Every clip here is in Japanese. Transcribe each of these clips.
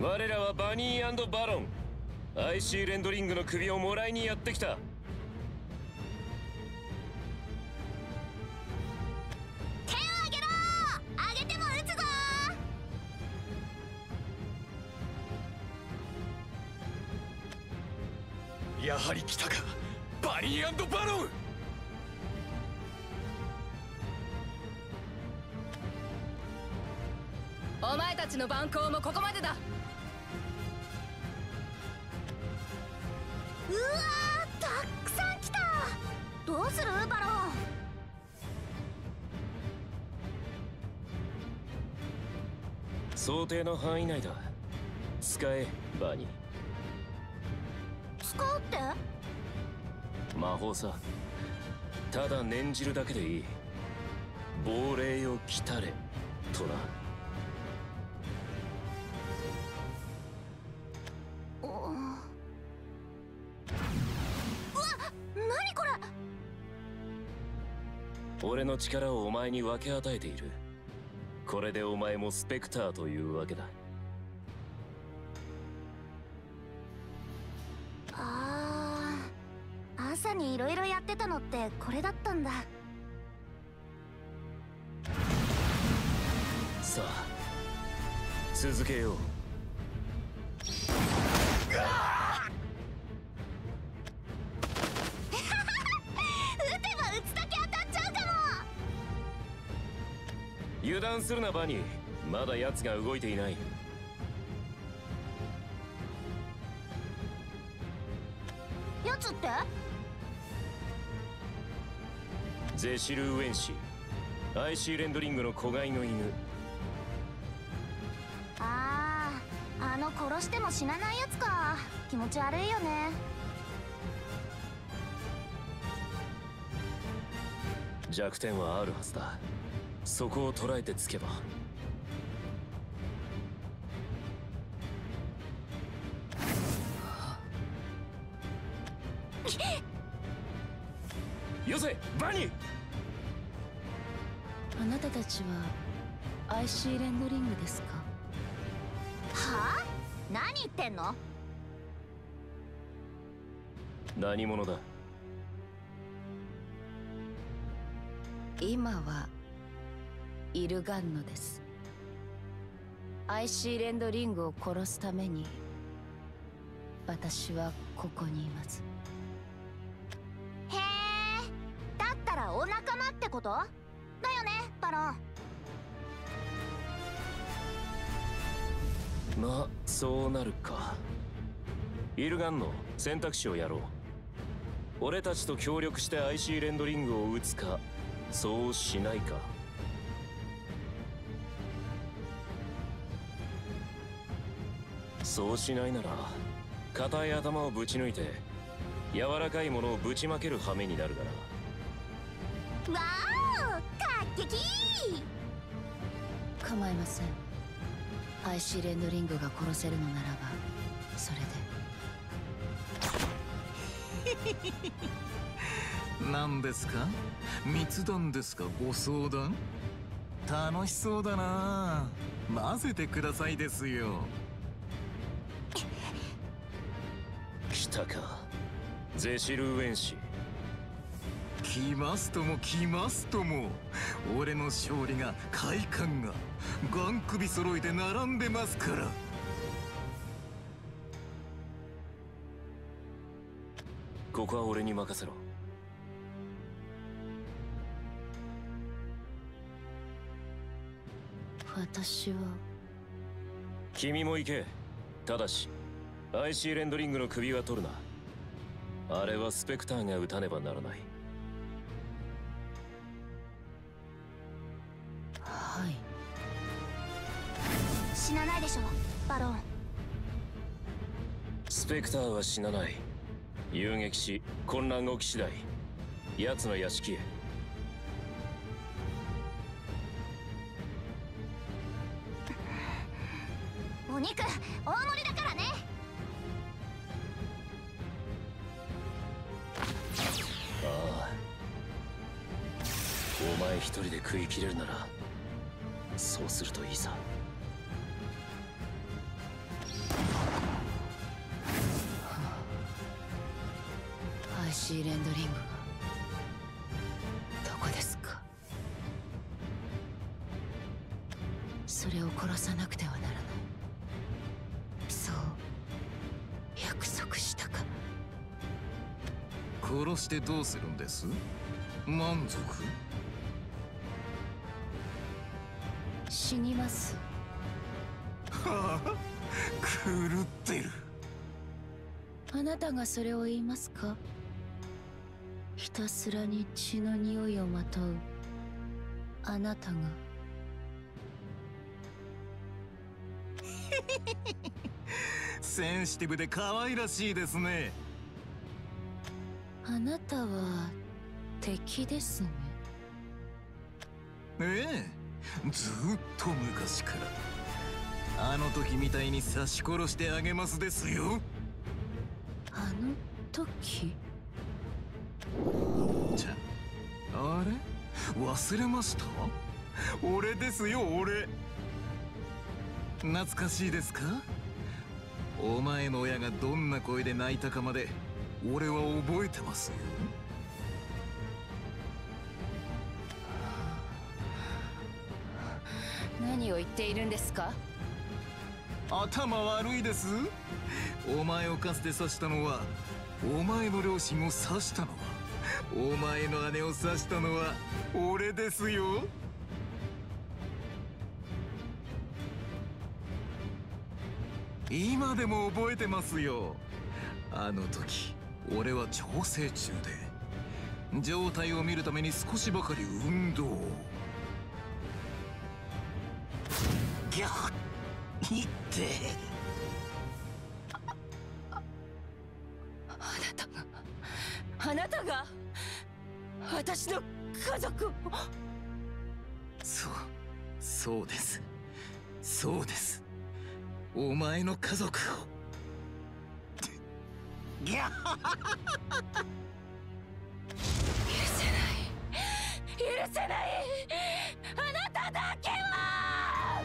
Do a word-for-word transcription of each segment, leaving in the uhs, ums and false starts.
我らはバニー&バロン。アイシー レンドリングの首をもらいにやってきた。 手を挙げろ。挙げても撃つぞ。 やはり来たか、バニー&バロン。 お前たちの蛮行もここまでだ。 うわー、たくさん来た。どうするバロン。 想定の範囲内だ。使えバニー。 使うって魔法さ。ただ念じるだけでいい。亡霊を来たれとな。 うわ、何これ。 俺の力をお前に分け与えている。これでお前もスペクターというわけだ。 ああ、朝にいろいろやってたのってこれだったんだ。 さあ続けよう。 撃てば撃つだけ当たっちゃうかも。 油断するなバニー。まだ奴が動いていない。 やつってゼシル・ウェンシー、アイシー レンドリングの子飼いの犬。 ああ、あの殺しても死なないやつか。気持ち悪いよね。 弱点はあるはずだ。そこを捉えてつけば。よせバニー。 あなたたちは アイシー レンドリングですか？ はあ？何言ってんの？ 何者だ？ 今はイルガンノです。 アイシー レンドリングを殺すために私はここにいます。 へえ、だったらお仲間ってことだよねバロン。 まあそうなるか。イルガンの選択肢をやろう。俺たちと協力して アイシー レンドリングを撃つか、そうしないか。そうしないなら硬い頭をぶち抜いて柔らかいものをぶちまける羽目になるがな。 わーお、かっけきー。 構いません。 アイシー レンドリングが殺せるのならばそれで。 何ですか？密談ですか？ご相談？楽しそうだな。混ぜてくださいですよ。 来たかゼシル・ウェンシ。 来ますとも来ますとも、俺の勝利が快感がガン首揃えて並んでますから。 ここは俺に任せろ。 私は。 君も行け。ただし アイシー レンドリングの首は取るな。あれはスペクターが撃たねばならない。 はい。 死なないでしょバロン。 スペクターは死なない。遊撃し混乱起き次第奴の屋敷へ。 お肉大盛りだからね。 ああ、お前一人で食い切れるならそうするといいさ。 シーレンドリングはどこですか？それを殺さなくてはならない。そう約束したか。 殺してどうするんです？満足？ 死にます。 はあ、狂ってる。 あなたがそれを言いますか？ひたすらに血の匂いをまとうあなたが。 センシティブで可愛らしいですね。 あなたは敵ですね。 ええ、ずっと昔から。あの時みたいに刺し殺してあげますですよ。 あの時？ じゃ、あれ忘れました？俺ですよ、俺。懐かしいですか？お前の親がどんな声で泣いたかまで俺は覚えてますよ。 何を言っているんですか？ 頭悪いです。お前をかつて刺したのはお前の両親を刺したのはお前の姉を刺したのは俺ですよ。今でも覚えてますよ。あの時俺は調整中で状態を見るために少しばかり運動を。ギャッいってあなたがあなたが私の家族を。 そうそうですそうです、お前の家族を。ギャッ許せない許せない、あなただけは。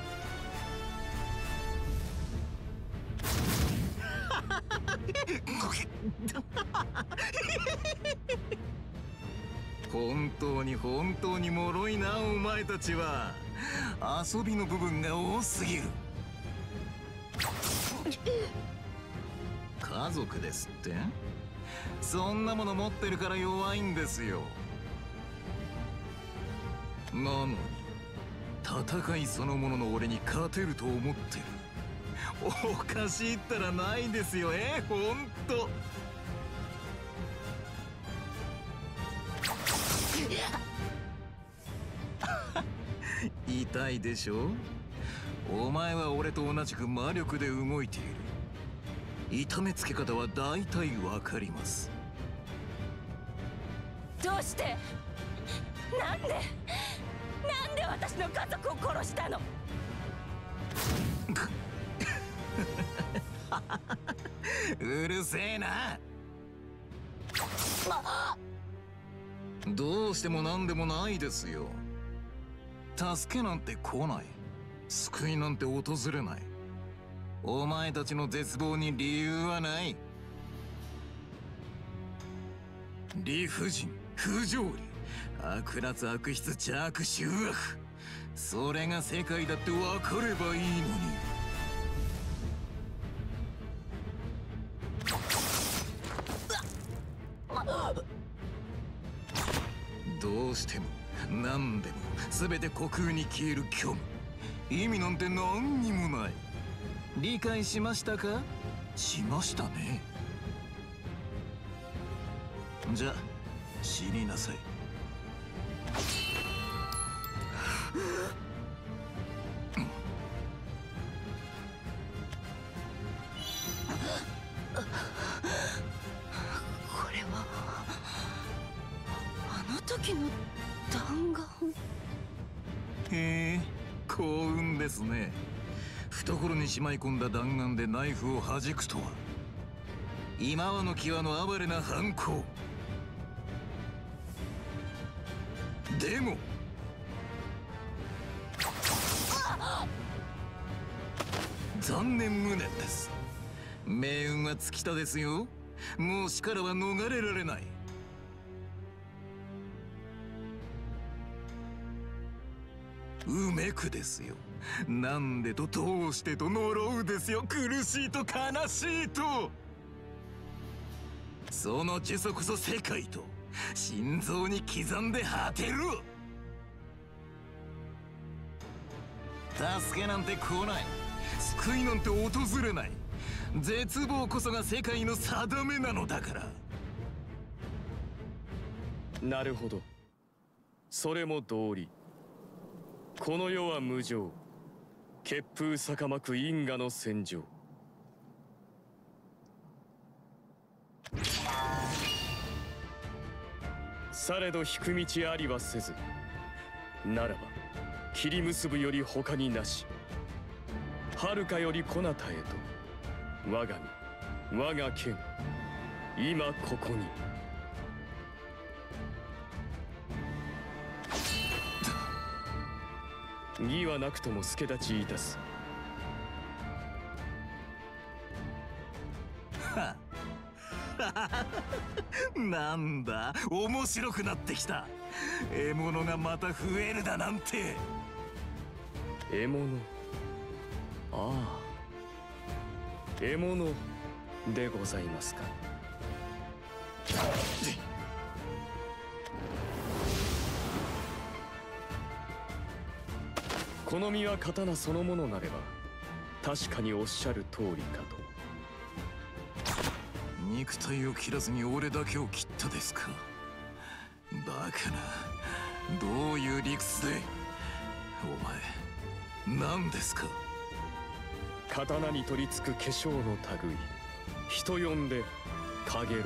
本当に本当に脆いな、お前たちは。遊びの部分が多すぎる。家族ですって？そんなもの持ってるから弱いんですよ。なのに戦いそのものの俺に勝てると思ってる。おかしいったらないですよ。えほんと。痛いでしょ？お前は俺と同じく魔力で動いている。痛めつけ方は大体わかります。 どうして？なんでなんで私の家族を殺したの？ うるせえな。どうしても何でもないですよ。助けなんて来ない。救いなんて訪れない。お前たちの絶望に理由はない。理不尽、不条理、悪辣、悪質、邪悪、醜悪。それが世界だって分かればいいのに。どうしても何でも全て虚空に消える虚無。意味なんて何にもない。理解しましたか？しましたね。じゃ死になさい。 これはあの時の弾丸。 へえ、幸運ですね。懐にしまい込んだ弾丸でナイフを弾くとは。今はの際の哀れな犯行。でも残念無念です。命運は尽きたですよ。 もう死からは逃れられない。うめくですよ。なんでとどうしてと呪うですよ。苦しいと悲しいと。その呪詛こそ世界と心臓に刻んで果てる。助けなんて来ない。救いなんて訪れない。絶望こそが世界の定めなのだから。 なるほど。それも道理。この世は無常。血風逆まく因果の戦場。されど引く道ありはせず、ならば切り結ぶより他になし。遥かよりこなたへと我が身我が剣、今ここに。義はなくとも助太刀いたす。 なんだ、面白くなってきた。獲物がまた増えるだなんて。 獲物、ああ、獲物でございますか。この身は刀そのものなれば確かにおっしゃる通りかと。 肉体を切らずに俺だけを切ったですか。バカな、どういう理屈で。お前何ですか。 刀に取り付く化粧の類、人呼んでカゲロウ、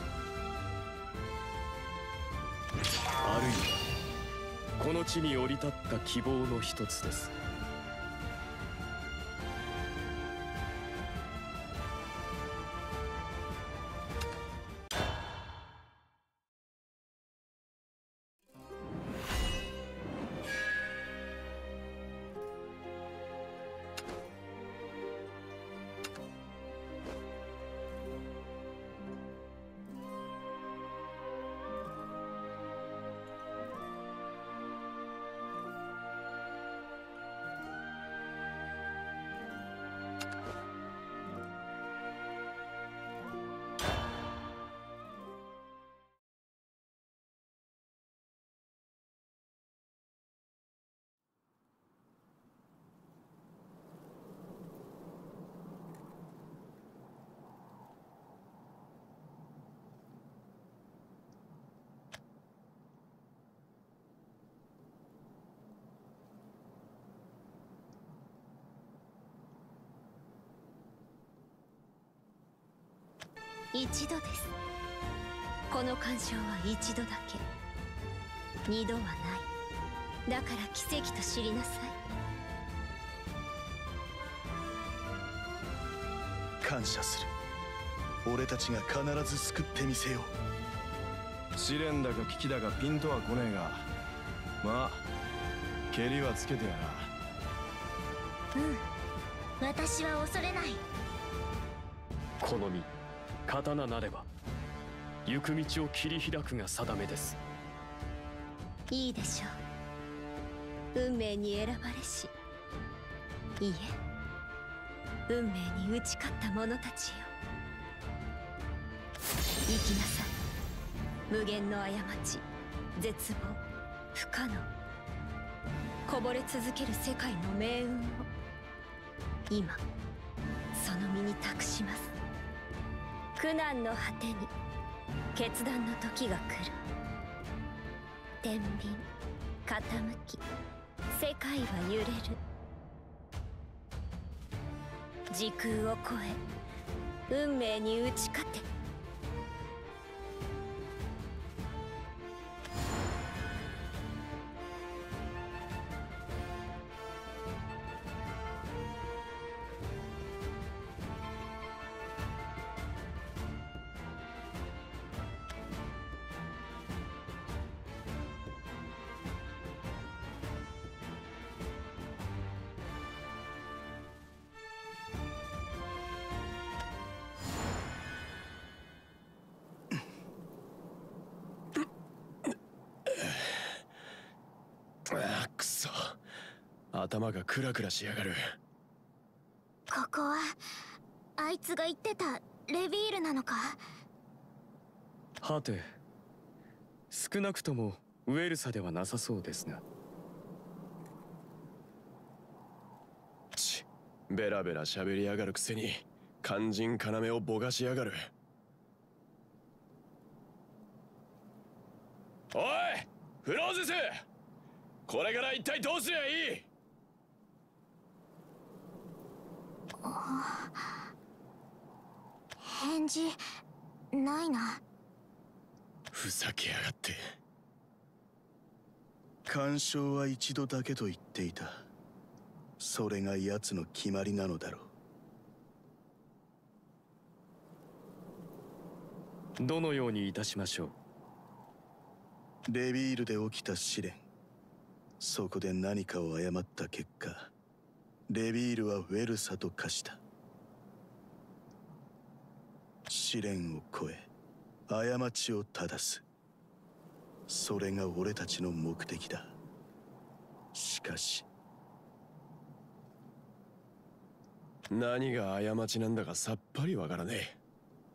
あるいはこの地に降り立った希望の一つです。 一度です。この干渉は一度だけ、二度はない。だから奇跡と知りなさい。 感謝する。俺たちが必ず救ってみせよう。試練だか危機だかピンとは来ねえが、まあ蹴りはつけてやら。 うん、私は恐れない。 この身刀なれば行く道を切り開くが定めです。 いいでしょう。運命に選ばれし、いいえ、運命に打ち勝った者たちよ。生きなさい。無限の過ち、絶望、不可能、こぼれ続ける世界の命運を今その身に託します。苦難の果てに決断の時が来る。天秤傾き、世界は揺れる。時空を超え運命に打ち勝て。 頭がクラクラしやがる。 ここはあいつが言ってたレビールなのか？ はて、少なくともウェルサではなさそうですが。 ち、ベラベラ喋りやがるくせに肝心要をぼかしやがる。おいフローゼス、これから一体どうすりゃいい？ 返事ないな。 ふざけやがって。 干渉は一度だけと言っていた。それが奴の決まりなのだろう。どのようにいたしましょう。 レビールで起きた試練、そこで何かを誤った結果、レビールはウェルサと化した。試練を超え過ちを正す、それが俺たちの目的だ。しかし何が過ちなんだかさっぱりわからねえ。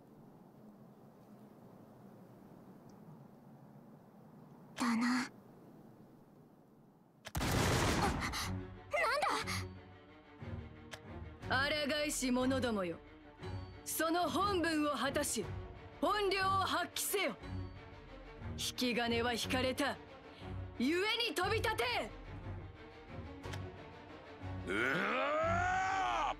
だな。 抗いし者どもよ、その本分を果たし本領を発揮せよ。引き金は引かれた、故に飛び立て。 うわ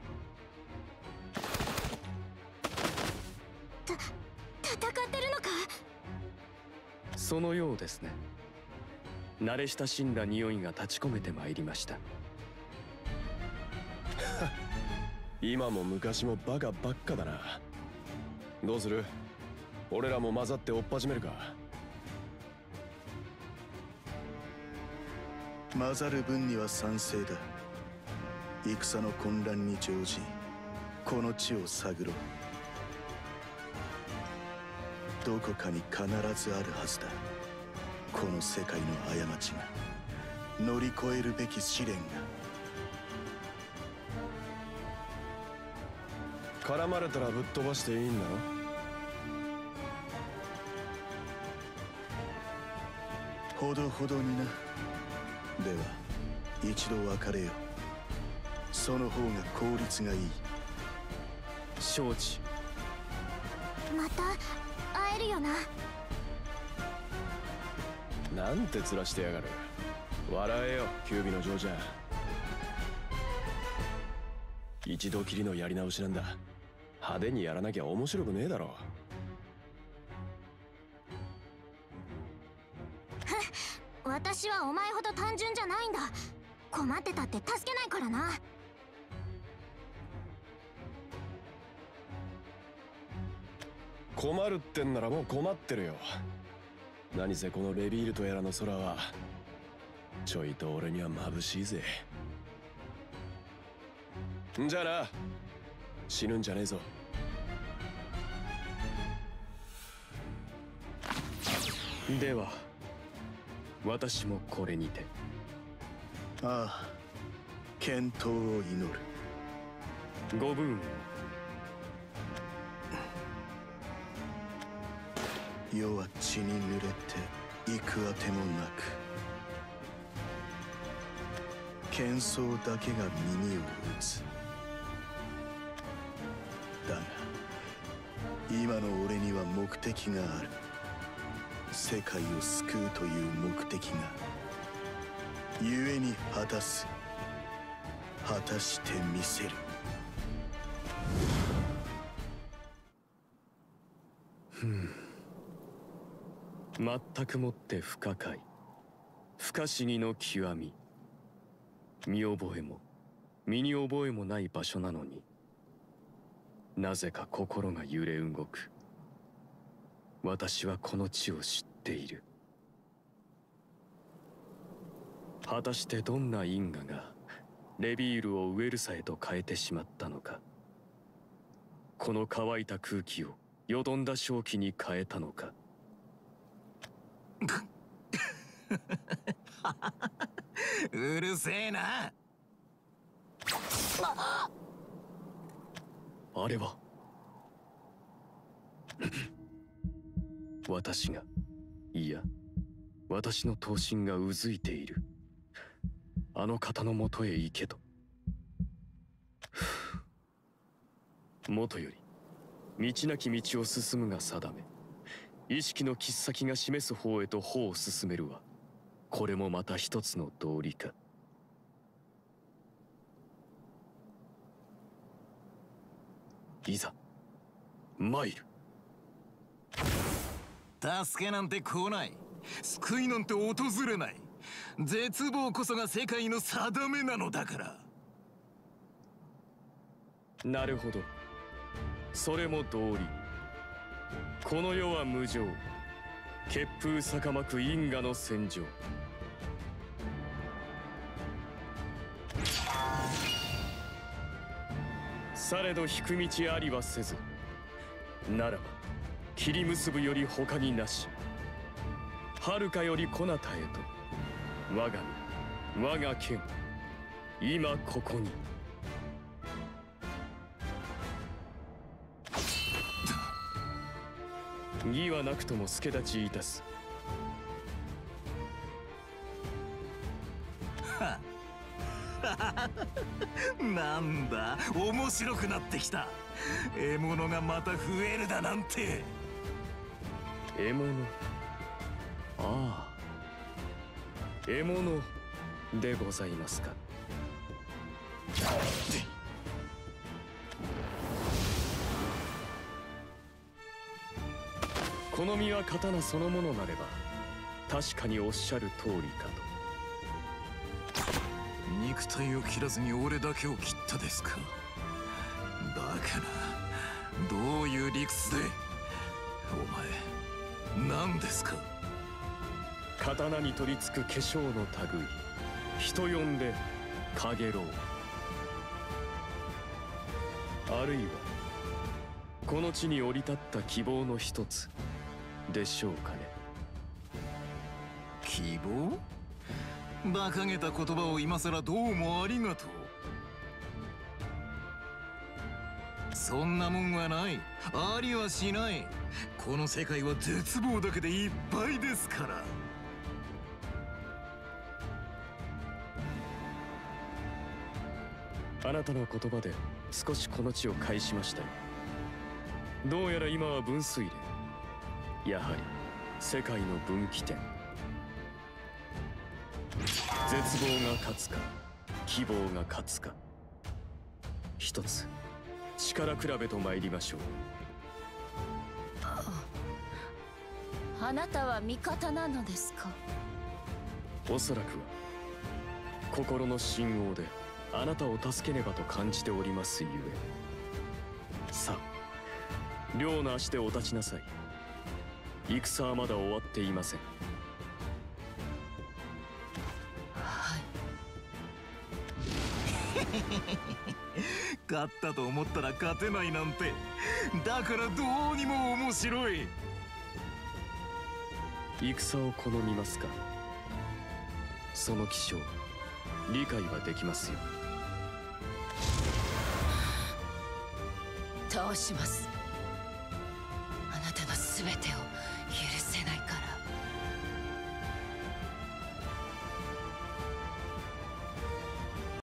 た戦ってるのか？ そのようですね。慣れ親しんだ匂いが立ち込めてまいりました。 今も昔もバカばっかだな。どうする？俺らも混ざって追っ始めるか？ 混ざる分には賛成だ。戦の混乱に乗じこの地を探ろう。どこかに必ずあるはずだ、この世界の過ちが、乗り越えるべき試練が。 絡まれたらぶっ飛ばしていいんだろ？ ほどほどにな。では一度別れよう。その方が効率がいい。 承知。 また会えるよな。 なんて面してやがる。笑えよキュービの嬢ちゃん。一度きりのやり直しなんだ。派手にやらなきゃ面白くねえだろ。 私はお前ほど単純じゃないんだ。困ってたって助けないからな。 困るってんならもう困ってるよ。何せこのレビールとやらの空はちょいと俺には眩しいぜ。んじゃあな、死ぬんじゃねえぞ。 では私もこれにて。 ああ、健闘を祈る。 ご武運を。 世は血に濡れて幾あてもなく、喧騒だけが耳を打つ。だが今の俺には目的がある。世界を救うという目的が、故に果たす。果たしてみせる。 ふん、全くもって不可解、不可思議の極み。見覚えも身に覚えもない場所なのに、なぜか心が揺れ動く。私はこの地を知っている。果たしてどんな因果がレビールをウェルサへと変えてしまったのか。この乾いた空気をよどんだ正気に変えたのか。 うるせえな。 あれは私が、いや私の闘心がうずいている。あの方のもとへ行けと。もとより道なき道を進むが定め、意識の切っ先が示す方へと歩を進めるは、これもまた一つの道理か。いざ参る。 助けなんて来ない。救いなんて訪れない。絶望こそが世界の定めなのだから。 なるほど、それも道理。この世は無常、血風逆まく因果の戦場。されど引く道ありはせず、ならば切り結ぶより他になし。遥かよりこなたへと、我が身我が剣、今ここに。義はなくとも助立ちいたす。 なんだ、面白くなってきた。獲物がまた増えるだなんて。 獲物、ああ、獲物でございますか。この身は刀そのものなれば、確かにおっしゃる通りかと。 肉体を切らずに俺だけを切ったですか。だからどういう理屈で。お前何ですか。 刀に取り付く化粧の類、人呼んでカゲロウ。あるいはこの地に降り立った希望の一つでしょうかね。 希望？馬鹿げた言葉を今さらどうもありがとう。そんなもんはない。ありはしない。この世界は絶望だけでいっぱいですから。 あなたの言葉で少しこの地を返しましたよ。どうやら今は分水嶺、やはり世界の分岐点。絶望が勝つか希望が勝つか、一つ力比べと参りましょう。 あなたは味方なのですか。 おそらくは心の信号であなたを助けねばと感じておりますゆえ。さあ、両の足でお立ちなさい。戦はまだ終わっていません。 はい。 勝ったと思ったら勝てないなんて、だからどうにも面白い。 戦を好みますか。その気性理解はできますよ。 倒します。あなたの全てを